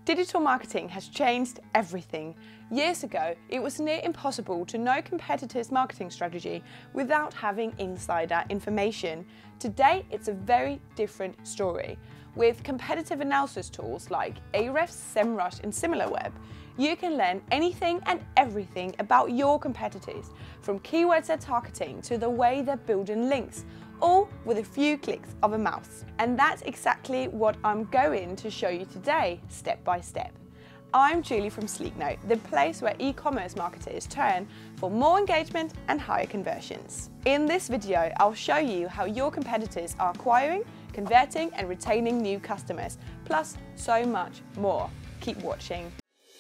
Digital marketing has changed everything. Years ago, it was near impossible to know competitors' marketing strategy without having insider information. Today, it's a very different story. With competitive analysis tools like Ahrefs, SEMRush and SimilarWeb, you can learn anything and everything about your competitors, from keywords they're targeting to the way they're building links, all with a few clicks of a mouse. And that's exactly what I'm going to show you today, step by step. I'm Julie from Sleeknote, the place where e-commerce marketers turn for more engagement and higher conversions. In this video, I'll show you how your competitors are acquiring, converting and retaining new customers, plus so much more. Keep watching.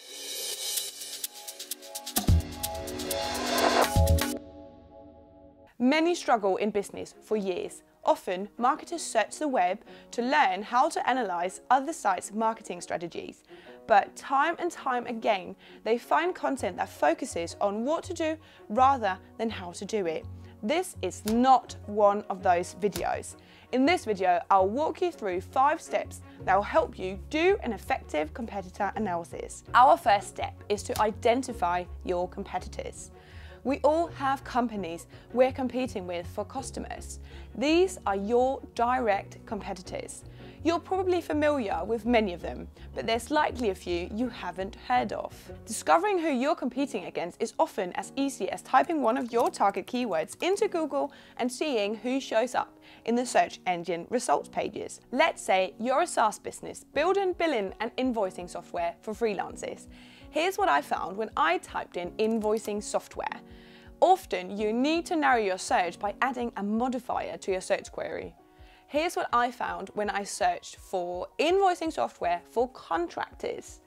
Many struggle in business for years. Often, marketers search the web to learn how to analyze other sites' marketing strategies. But time and time again, they find content that focuses on what to do rather than how to do it. This is not one of those videos. In this video, I'll walk you through 5 steps that will help you do an effective competitor analysis. Our first step is to identify your competitors. We all have companies we're competing with for customers. These are your direct competitors. You're probably familiar with many of them, but there's likely a few you haven't heard of. Discovering who you're competing against is often as easy as typing one of your target keywords into Google and seeing who shows up in the search engine results pages. Let's say you're a SaaS business building billing and invoicing software for freelancers. Here's what I found when I typed in invoicing software. Often you need to narrow your search by adding a modifier to your search query. Here's what I found when I searched for invoicing software for contractors.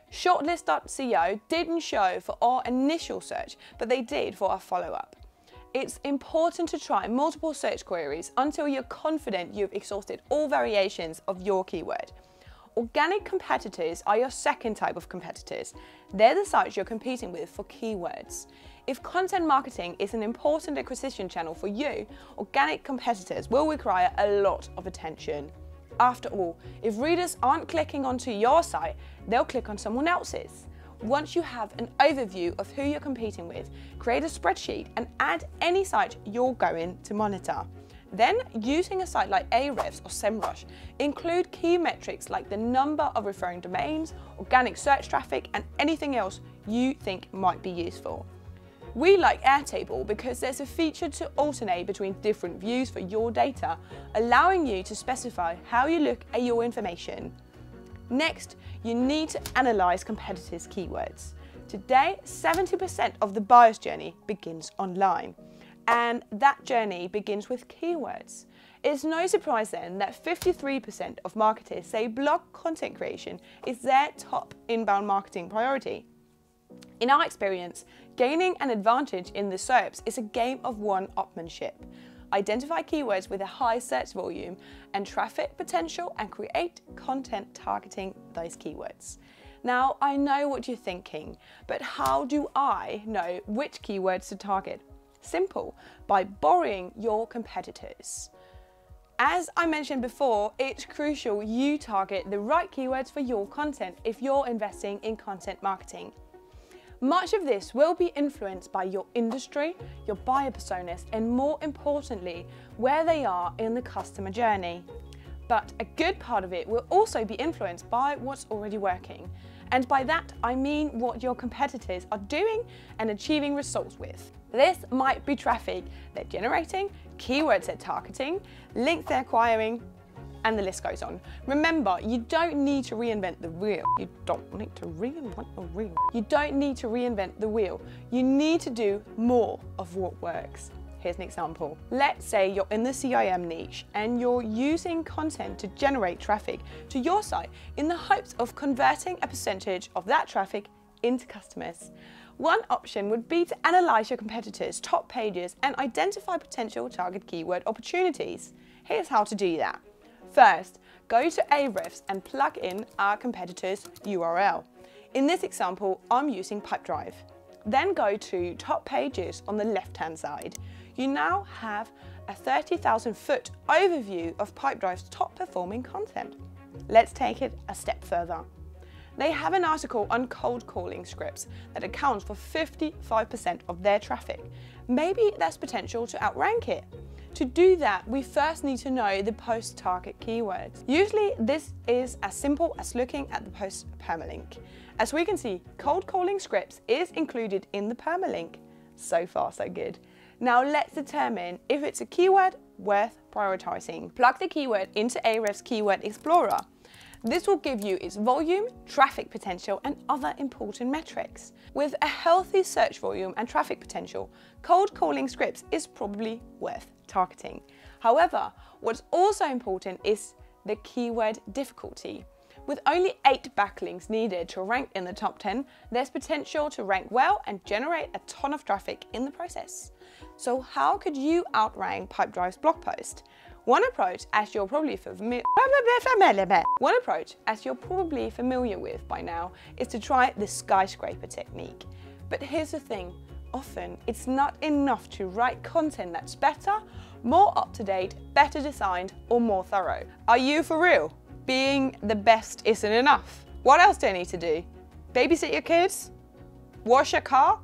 Shortlist.co didn't show for our initial search, but they did for our follow-up. It's important to try multiple search queries until you're confident you've exhausted all variations of your keyword. Organic competitors are your second type of competitors. They're the sites you're competing with for keywords. If content marketing is an important acquisition channel for you, organic competitors will require a lot of attention. After all, if readers aren't clicking onto your site, they'll click on someone else's. Once you have an overview of who you're competing with, create a spreadsheet and add any site you're going to monitor. Then, using a site like Ahrefs or SEMRush, include key metrics like the number of referring domains, organic search traffic, and anything else you think might be useful. We like Airtable because there's a feature to alternate between different views for your data, allowing you to specify how you look at your information. Next, you need to analyze competitors' keywords. Today, 70% of the buyer's journey begins online. And that journey begins with keywords. It's no surprise then that 53% of marketers say blog content creation is their top inbound marketing priority. In our experience, gaining an advantage in the SERPs is a game of one-upmanship. Identify keywords with a high search volume and traffic potential and create content targeting those keywords. Now, I know what you're thinking, but how do I know which keywords to target? Simple, by borrowing your competitors. As I mentioned before, it's crucial you target the right keywords for your content if you're investing in content marketing. Much of this will be influenced by your industry, your buyer personas, and more importantly, where they are in the customer journey. But a good part of it will also be influenced by what's already working. And by that, I mean what your competitors are doing and achieving results with. This might be traffic they're generating, keywords they're targeting, links they're acquiring, and the list goes on. Remember, you don't need to reinvent the wheel. You don't need to reinvent the wheel. You don't need to reinvent the wheel. You need to do more of what works. Here's an example. Let's say you're in the CIM niche and you're using content to generate traffic to your site in the hopes of converting a percentage of that traffic into customers. One option would be to analyze your competitors' top pages and identify potential target keyword opportunities. Here's how to do that. First, go to Ahrefs and plug in our competitor's URL. In this example, I'm using Pipedrive. Then go to top pages on the left-hand side. You now have a 30,000-foot overview of Pipedrive's top performing content. Let's take it a step further. They have an article on cold calling scripts that accounts for 55% of their traffic. Maybe there's potential to outrank it. To do that, we first need to know the post target keywords. Usually this is as simple as looking at the post permalink. As we can see, cold calling scripts is included in the permalink. So far, so good. Now let's determine if it's a keyword worth prioritizing. Plug the keyword into Ahrefs Keyword Explorer. This will give you its volume, traffic potential, and other important metrics. With a healthy search volume and traffic potential, cold calling scripts is probably worth targeting. However, what's also important is the keyword difficulty. With only 8 backlinks needed to rank in the top 10, there's potential to rank well and generate a ton of traffic in the process. So how could you outrank Pipedrive's blog post? One approach, as you're probably familiar with by now, is to try the skyscraper technique. But here's the thing, often it's not enough to write content that's better, more up-to-date, better designed, or more thorough. Are you for real? Being the best isn't enough. What else do I need to do? Babysit your kids? Wash your car?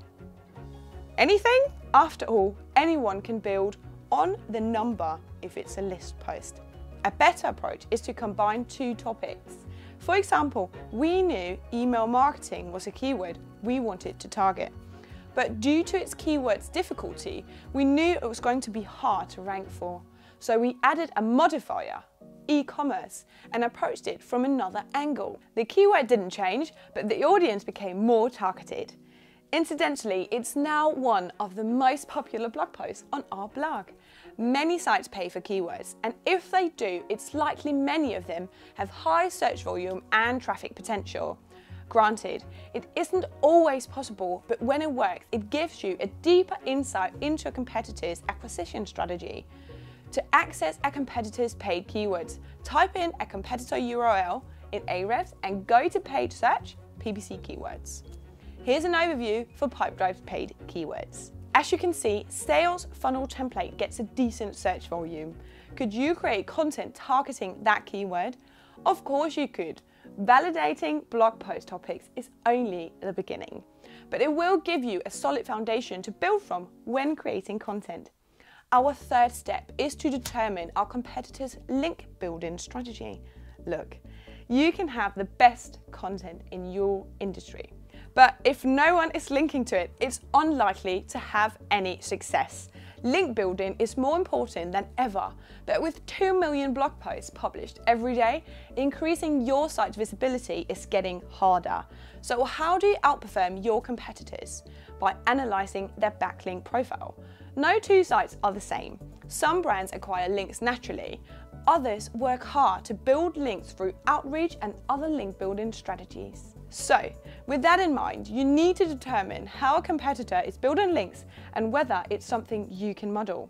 Anything? After all, anyone can build on the number if it's a list post. A better approach is to combine 2 topics. For example, we knew email marketing was a keyword we wanted to target. But due to its keyword's difficulty, we knew it was going to be hard to rank for. So we added a modifier, e-commerce, and approached it from another angle. The keyword didn't change, but the audience became more targeted. Incidentally, it's now one of the most popular blog posts on our blog. Many sites pay for keywords, and if they do, it's likely many of them have high search volume and traffic potential. Granted, it isn't always possible, but when it works, it gives you a deeper insight into a competitor's acquisition strategy. To access a competitor's paid keywords, type in a competitor URL in Ahrefs and go to page search, PPC keywords. Here's an overview for Pipedrive's paid keywords. As you can see, sales funnel template gets a decent search volume. Could you create content targeting that keyword? Of course you could. Validating blog post topics is only the beginning, but it will give you a solid foundation to build from when creating content. Our third step is to determine our competitor's link building strategy. Look, you can have the best content in your industry, but if no one is linking to it, it's unlikely to have any success. Link building is more important than ever, but with 2 million blog posts published every day, increasing your site's visibility is getting harder. So how do you outperform your competitors? By analyzing their backlink profile. No 2 sites are the same. Some brands acquire links naturally. Others work hard to build links through outreach and other link building strategies. So, with that in mind, you need to determine how a competitor is building links and whether it's something you can model.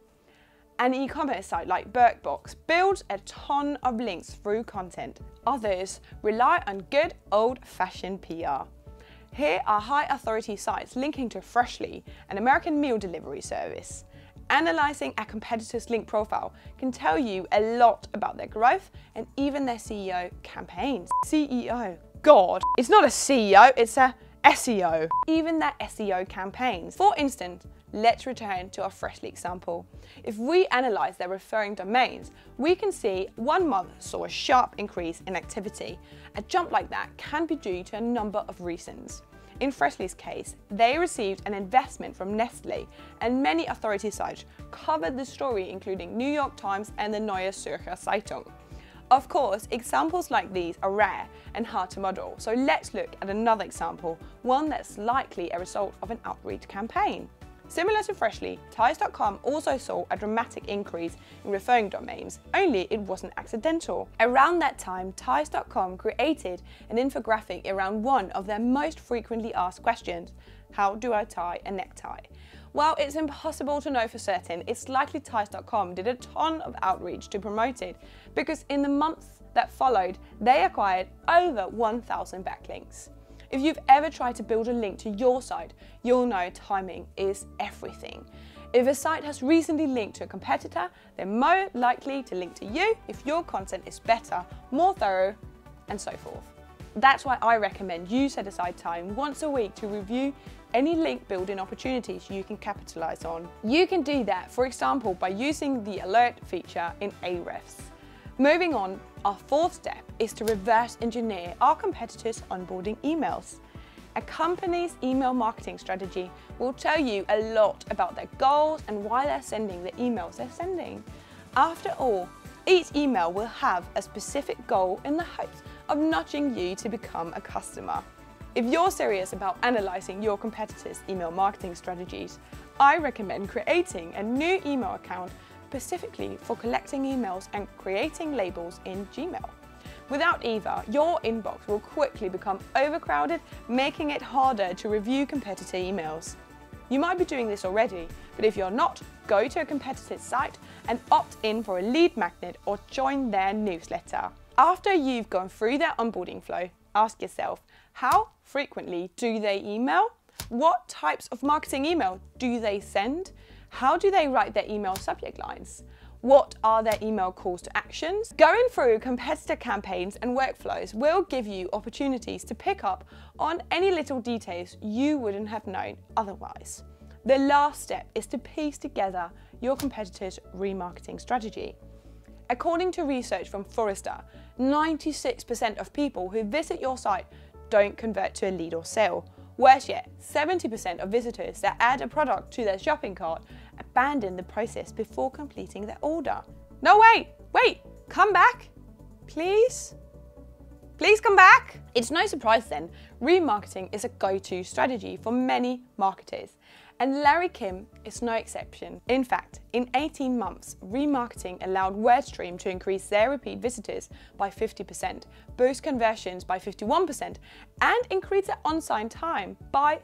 An e-commerce site like BurkBox builds a ton of links through content. Others rely on good old-fashioned PR. Here are high-authority sites linking to Freshly, an American meal delivery service. Analyzing a competitor's link profile can tell you a lot about their growth and even their SEO campaigns. CEO. God, it's not a CEO, it's a SEO. Even their SEO campaigns. For instance, let's return to our Freshly example. If we analyze their referring domains, we can see 1 month saw a sharp increase in activity. A jump like that can be due to a number of reasons. In Freshly's case, they received an investment from Nestle, and many authority sites covered the story, including New York Times and the Neue Zürcher Zeitung. Of course, examples like these are rare and hard to model, so let's look at another example, one that's likely a result of an outreach campaign. Similar to Freshly, Ties.com also saw a dramatic increase in referring domains, only it wasn't accidental. Around that time, Ties.com created an infographic around one of their most frequently asked questions: how do I tie a necktie? While it's impossible to know for certain, it's likely Ties.com did a ton of outreach to promote it, because in the months that followed, they acquired over 1,000 backlinks. If you've ever tried to build a link to your site, you'll know timing is everything. If a site has recently linked to a competitor, they're more likely to link to you if your content is better, more thorough, and so forth. That's why I recommend you set aside time once a week to review any link building opportunities you can capitalize on. You can do that, for example, by using the alert feature in Ahrefs. Moving on, our fourth step is to reverse engineer our competitors' onboarding emails. A company's email marketing strategy will tell you a lot about their goals and why they're sending the emails they're sending. After all, each email will have a specific goal in the hopes of nudging you to become a customer. If you're serious about analysing your competitors' email marketing strategies, I recommend creating a new email account specifically for collecting emails and creating labels in Gmail. Without either, your inbox will quickly become overcrowded, making it harder to review competitor emails. You might be doing this already, but if you're not, go to a competitor's site and opt in for a lead magnet or join their newsletter. After you've gone through their onboarding flow, ask yourself, how frequently do they email? What types of marketing email do they send? How do they write their email subject lines? What are their email calls to actions? Going through competitor campaigns and workflows will give you opportunities to pick up on any little details you wouldn't have known otherwise. The last step is to piece together your competitor's remarketing strategy. According to research from Forrester, 96% of people who visit your site don't convert to a lead or sale. Worse yet, 70% of visitors that add a product to their shopping cart abandon the process before completing their order. No, wait, come back, please. Please come back. It's no surprise then, remarketing is a go-to strategy for many marketers, and Larry Kim is no exception. In fact, in 18 months, remarketing allowed WordStream to increase their repeat visitors by 50%, boost conversions by 51%, and increase their on-sign time by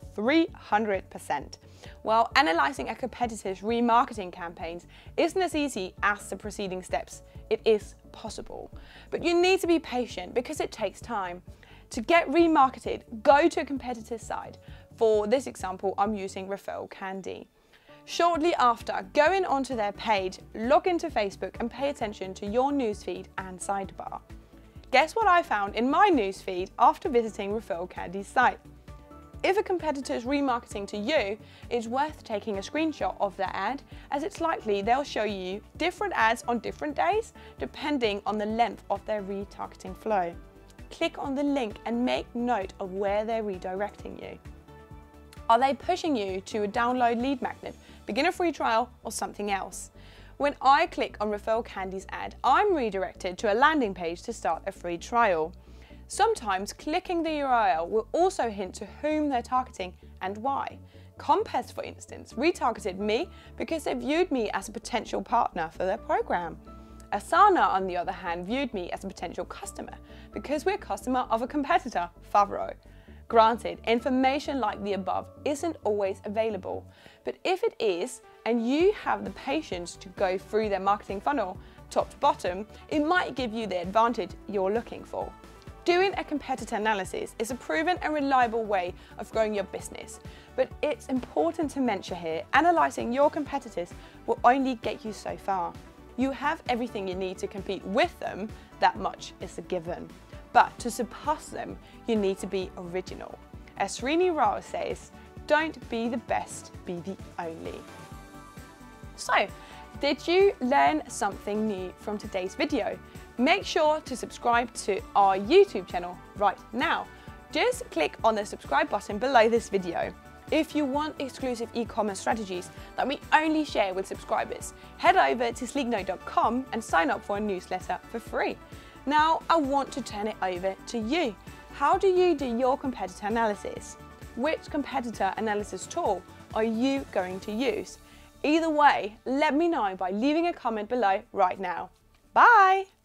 300%. While analysing a competitor's remarketing campaigns isn't as easy as the preceding steps, it is possible. But you need to be patient because it takes time. To get remarketed, go to a competitor's site. For this example, I'm using Referral Candy. Shortly after, going onto their page, log into Facebook and pay attention to your newsfeed and sidebar. Guess what I found in my newsfeed after visiting Referral Candy's site? If a competitor's remarketing to you, it's worth taking a screenshot of their ad, as it's likely they'll show you different ads on different days, depending on the length of their retargeting flow. Click on the link and make note of where they're redirecting you. Are they pushing you to a download lead magnet, begin a free trial, or something else? When I click on Referral Candy's ad, I'm redirected to a landing page to start a free trial. Sometimes clicking the URL will also hint to whom they're targeting and why. Compass, for instance, retargeted me because they viewed me as a potential partner for their program. Asana, on the other hand, viewed me as a potential customer because we're a customer of a competitor, Favreau. Granted, information like the above isn't always available, but if it is, and you have the patience to go through their marketing funnel, top to bottom, it might give you the advantage you're looking for. Doing a competitor analysis is a proven and reliable way of growing your business, but it's important to mention here, analysing your competitors will only get you so far. You have everything you need to compete with them, that much is a given. But to surpass them, you need to be original. As Srini Rao says, don't be the best, be the only. So, did you learn something new from today's video? Make sure to subscribe to our YouTube channel right now. Just click on the subscribe button below this video. If you want exclusive e-commerce strategies that we only share with subscribers, head over to sleeknote.com and sign up for a newsletter for free. Now, I want to turn it over to you. How do you do your competitor analysis? Which competitor analysis tool are you going to use? Either way, let me know by leaving a comment below right now. Bye!